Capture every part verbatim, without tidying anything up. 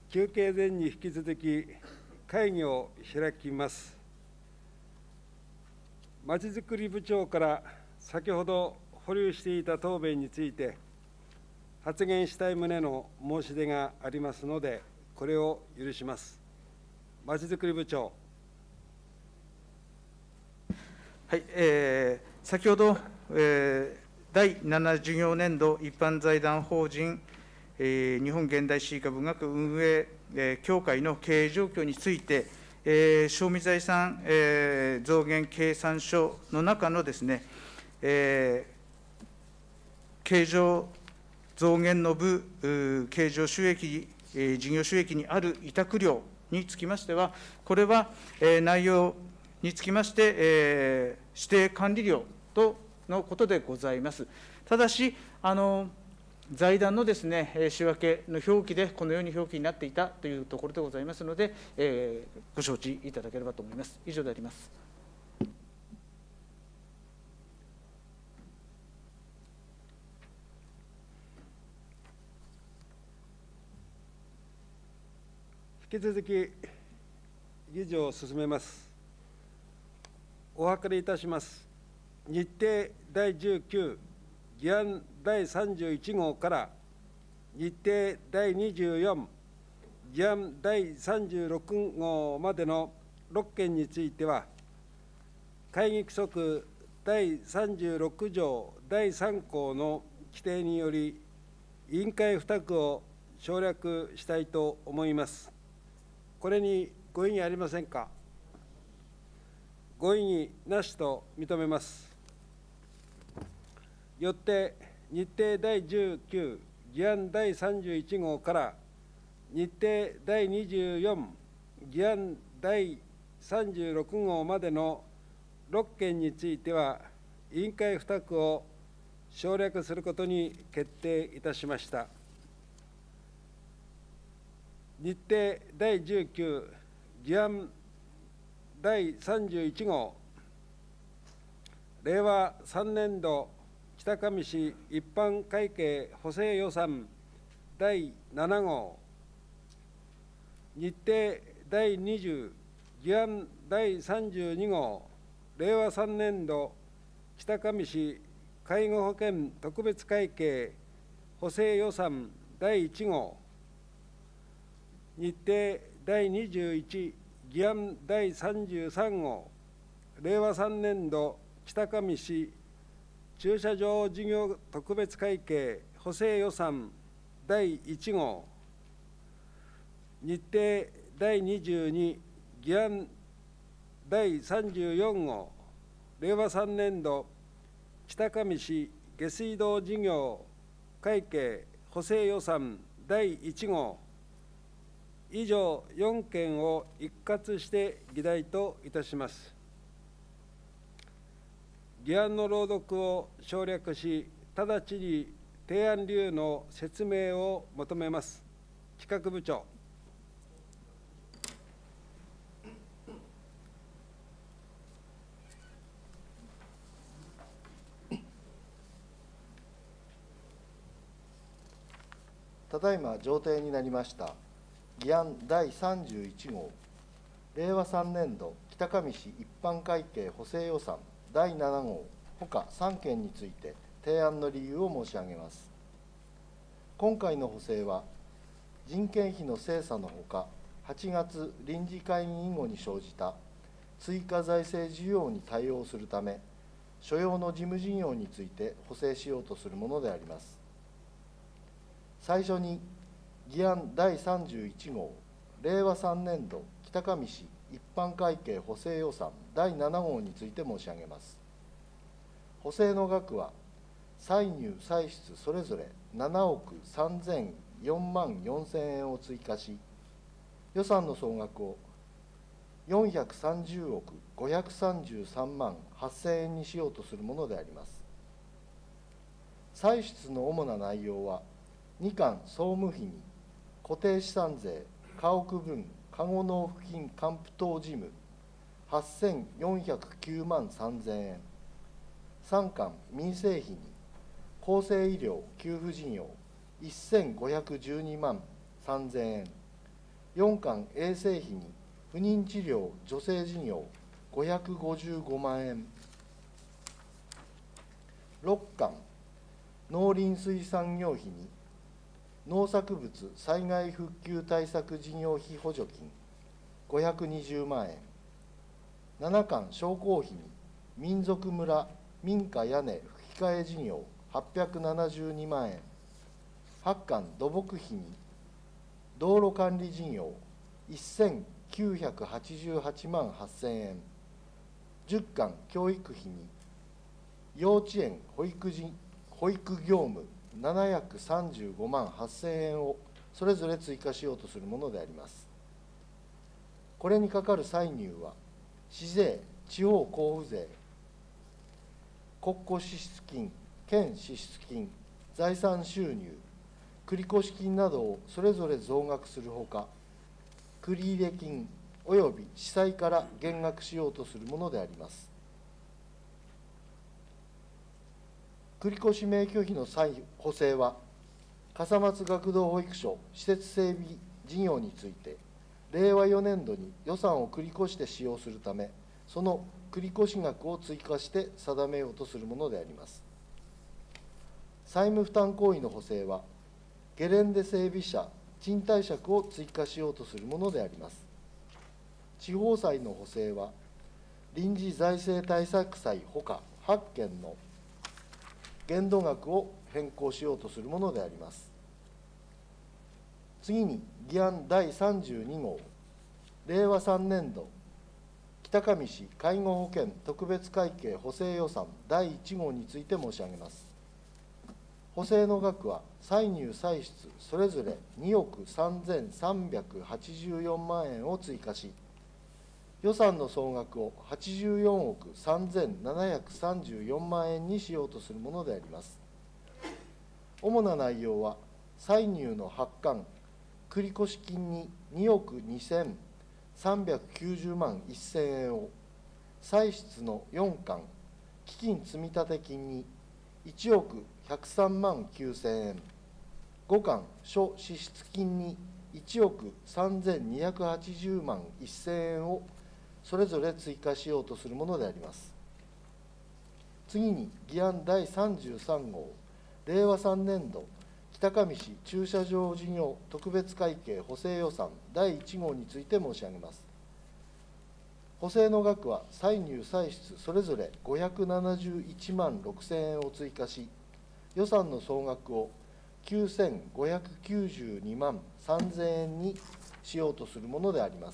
休憩前に引き続き会議を開きます。まちづくり部長から先ほど保留していた答弁について発言したい旨の申し出がありますので、これを許します。まちづくり部長。 はい、えー、先ほど、えー、だいなな事業年度一般財団法人、えー、日本現代史家文学運営、えー、協会の経営状況について、えー、賞味財産、えー、増減計算書の中のですね、えー、経常増減の部、経常収益、えー、事業収益にある委託料につきましては、これは、えー、内容につきまして、えー、指定管理料とのことでございます。ただし、あの財団のですね、仕分けの表記で、このように表記になっていたというところでございますので、えー、ご承知いただければと思います。以上であります。 引き続き、議事を進めます。お諮りいたします。日程だいじゅうきゅう、議案だいさんじゅういち号から日程だいにじゅうよん、議案だいさんじゅうろく号までのろっ件については、会議規則だいさんじゅうろく条だいさん項の規定により、委員会付託を省略したいと思います。これにご異議ありませんか。ご異議なしと認めます。よって日程だいじゅうきゅう、議案だいさんじゅういち号から日程だいにじゅうよん、議案だいさんじゅうろく号までのろっ件については、委員会付託を省略することに決定いたしました。日程だいじゅうきゅう、議案だいさんじゅういち号、令和さん年度北上市一般会計補正予算だいなな号、日程だいにじゅう、議案だいさんじゅうに号、令和さん年度北上市介護保険特別会計補正予算だいいち号、日程だいにじゅういち、議案だいさんじゅうさん号、令和さん年度北上市駐車場事業特別会計補正予算だいいち号、日程だいにじゅうに、議案だいさんじゅうよん号、令和さん年度北上市下水道事業会計補正予算だいいち号、以上よん件を一括して議題といたします。議案の朗読を省略し、直ちに提案理由の説明を求めます。企画部長。 ただいま上呈になりました議案だいさんじゅういち号、令和さん年度北上市一般会計補正予算だいなな号ほかさん件について提案の理由を申し上げます。今回の補正は、人件費の精査のほか、はちがつ臨時会議以後に生じた追加財政需要に対応するため、所要の事務事業について補正しようとするものであります。最初に、議案だいさんじゅういち号、令和さん年度北上市一般会計補正予算だいなな号について申し上げます。補正の額は、歳入歳出それぞれななおくさんぜんよんまんよんせん円を追加し、予算の総額をよんひゃくさんじゅうおくごひゃくさんじゅうさんまんはっせん円にしようとするものであります。歳出の主な内容は、に貫総務費に固定資産税、家屋分、籠納付金還付等事務はっせんよんひゃくきゅうまんさんぜん円、さん貫民生費に厚生医療給付事業せんごひゃくじゅうにまんさんぜん円、 よんかん衛生費に不妊治療助成事業ごひゃくごじゅうごまんえん、ろっかん農林水産業費に農作物災害復旧対策事業費補助金ごひゃくにじゅうまんえん、ななかん商工費に民族村民家屋根吹き替え事業はっぴゃくななじゅうにまんえん、はちかん土木費に道路管理事業せんきゅうひゃくはちじゅうはちまんはっせんえん、じゅっかん教育費に幼稚園保育事保育業務ななひゃくさんじゅうごまんはっせんえんをそれぞれ追加しようとするものであります。これにかかる歳入は、市税、地方交付税、国庫支出金、県支出金、財産収入、繰越金などをそれぞれ増額するほか、繰入金および司債から減額しようとするものであります。繰越免許費の再補正は、笠松学童保育所施設整備事業について、れいわよねんどに予算を繰り越して使用するため、その繰越額を追加して定めようとするものであります。債務負担行為の補正は、ゲレンデ整備者賃貸借を追加しようとするものであります。地方債の補正は、臨時財政対策債ほかはっけんの限度額を変更しようとするものであります。次に、議案だいさんじゅうにごう、れいわさんねんど北上市介護保険特別会計補正予算だいいちごうについて申し上げます。補正の額は、歳入歳出それぞれにおくさんぜんさんびゃくはちじゅうよんまんえんを追加し、予算の総額をはちじゅうよんおくさんぜんななひゃくさんじゅうよんまんえんにしようとするものであります。主な内容は、歳入の発還、繰越金ににおくにせんさんびゃくきゅうじゅうまんせんえんを、歳出のよんかん、基金積立金にいちおくひゃくさんまんきゅうせんえん、ごかん諸支出金にいちおくさんぜんにひゃくはちじゅうまんせんえんをそれぞれ追加しようとするものであります。次に、議案だいさんじゅうさんごう、れいわさんねんど北上市駐車場事業特別会計補正予算だいいちごうについて申し上げます。補正の額は、歳入歳出それぞれごひゃくななじゅういちまんろくせんえんを追加し、予算の総額をきゅうせんごひゃくきゅうじゅうにまんさんぜんえんにしようとするものであります。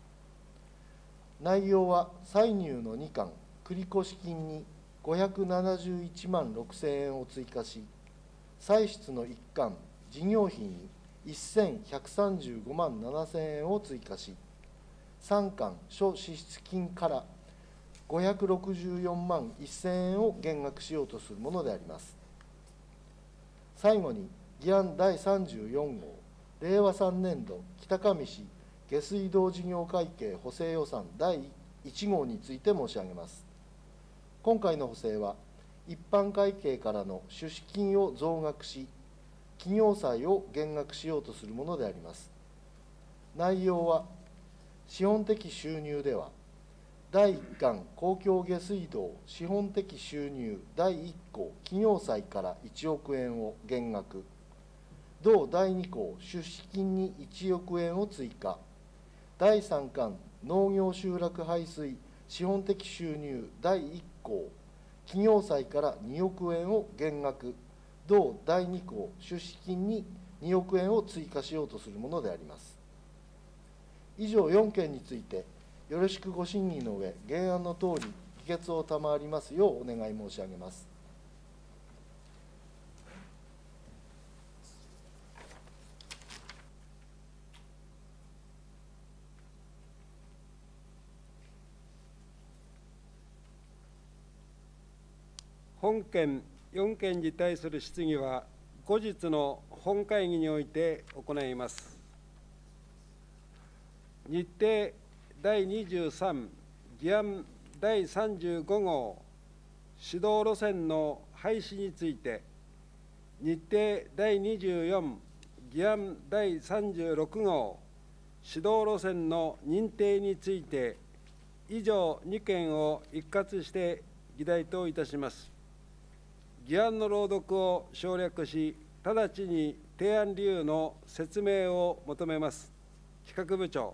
内容は、歳入のにかん、繰越金にごひゃくななじゅういちまんろくせんえんを追加し、歳出のいっかん、事業費にせんひゃくさんじゅうごまんななせんえんを追加し、さんかん諸支出金からごひゃくろくじゅうよんまんせんえんを減額しようとするものであります。最後に、議案だいさんじゅうよんごう、れいわさんねんど北上市下水道事業会計補正予算だいいちごうについて申し上げます。今回の補正は、一般会計からの出資金を増額し、企業債を減額しようとするものであります。内容は、資本的収入では、だいいっかん公共下水道資本的収入だいいっこう企業債からいちおくえんを減額、同だいにこう出資金にいちおくえんを追加、だいさんかん農業集落排水資本的収入だいいっこう企業債からにおくえんを減額、同だいにこう出資金ににおくえんを追加しようとするものであります。以上よんけんについて、よろしくご審議の上、原案のとおり、議決を賜りますようお願い申し上げます。 本件よんけんに対する質疑は、後日の本会議において行います。日程だいにじゅうさん、議案だいさんじゅうごごう、指導路線の廃止について、日程だいにじゅうよん、議案だいさんじゅうろくごう、 指導路線の認定について、以上に件を一括して議題といたします。議案の朗読を省略し、直ちに提案理由の説明を求めます。企画部長。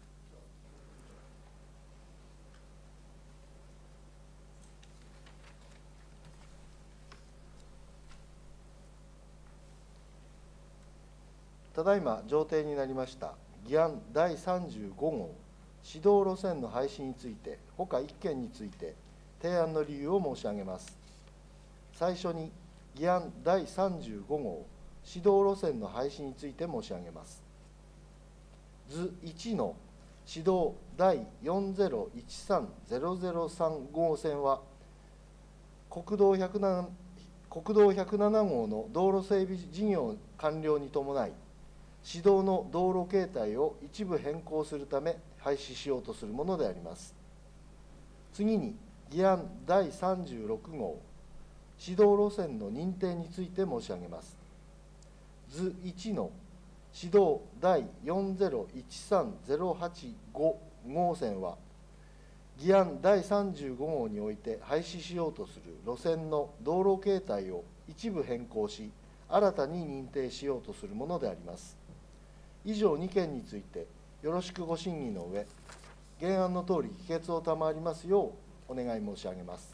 ただいま上呈になりました議案だいさんじゅうご号指導路線の廃止について、ほかいっ件について提案の理由を申し上げます。最初に議案だいさんじゅうご号指導路線の廃止について申し上げます。図いちの指導だいよんゼロいちさんゼロゼロさん号線は、国道ひゃくなな国道ひゃくなな号の道路整備事業完了に伴い、市道の道路形態を一部変更するため廃止しようとするものであります。次に議案だいさんじゅうろく号指導路線の認定について申し上げます。図いちの指導だいよんゼロいちさんゼロはちご号線は、議案だいさんじゅうご号において廃止しようとする路線の道路形態を一部変更し、新たに認定しようとするものであります。以上に件について、よろしくご審議の上、原案のとおり議決を賜りますようお願い申し上げます。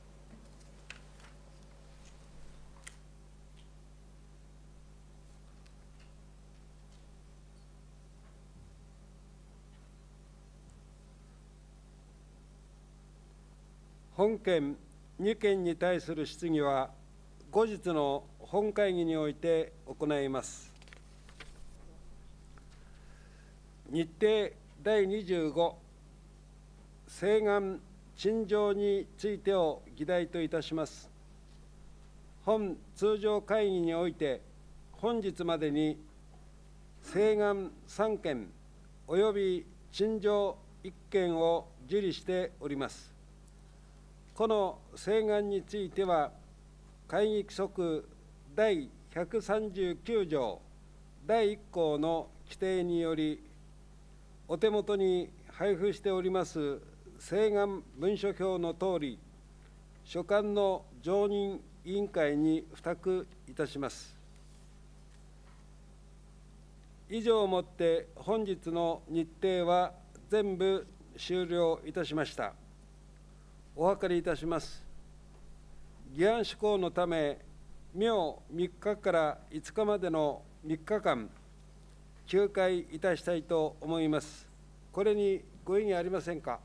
本件に件に対する質疑は、後日の本会議において行います。日程だいにじゅうご、請願陳情についてを議題といたします。本通常会議において、本日までに請願さん件および陳情いっ件を受理しております。この請願については、会議規則だいひゃくさんじゅうきゅう条だいいっ項の規定により、お手元に配布しております請願文書表のとおり、所管の常任委員会に付託いたします。以上をもって本日の日程は全部終了いたしました。お諮りいたします。議案施行のため、明みっかからいつかまでのみっかかん、休会いたしたいと思います。これにご異議ありませんか。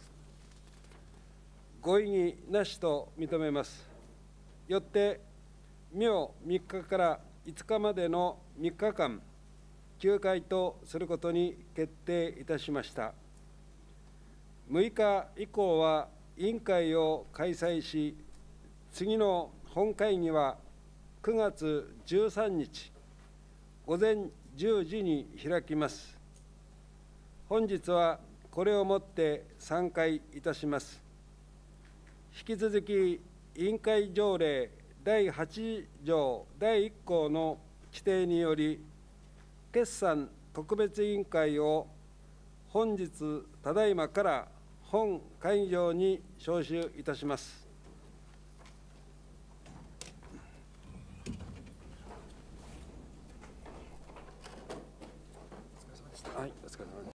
ご異議なしと認めます。よって、明みっかからいつかまでのみっかかん、休会とすることに決定いたしました。むいか以降は委員会を開催し、次の本会議はくがつじゅうさんにち午前じゅうじに開きます。本日はこれをもって散会いたします。引き続き、委員会条例だいはち条だいいっ項の規定により、決算特別委員会を本日ただいまから本会議場に招集いたします。はい、お疲れ様です。